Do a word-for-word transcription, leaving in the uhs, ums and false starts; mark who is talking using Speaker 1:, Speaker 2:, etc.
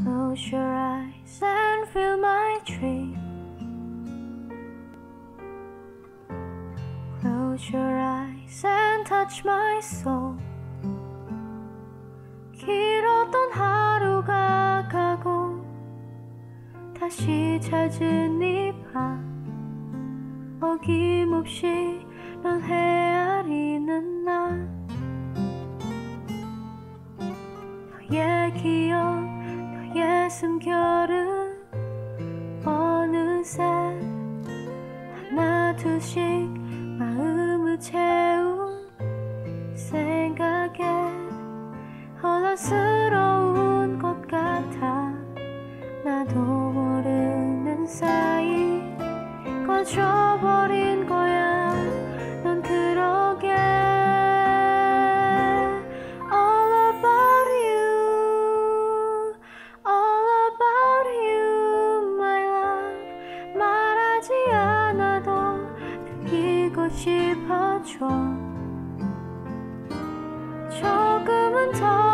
Speaker 1: Close your eyes and feel my dream. Close your eyes and touch my soul. 길었던 하루가 가고 다시 찾은 이 밤 어김없이 넌 헤아리는 날 너의 기억 너의 숨결은 어느새 하나 둘씩 마음을 채운 생각에 혼란스러운 것 같아. 나도 모르는 사이 꺼져버린 거야. 넌 그러게 All about you, all about you, my love. 말하지 않아도 느끼고 싶어져. 조금은 더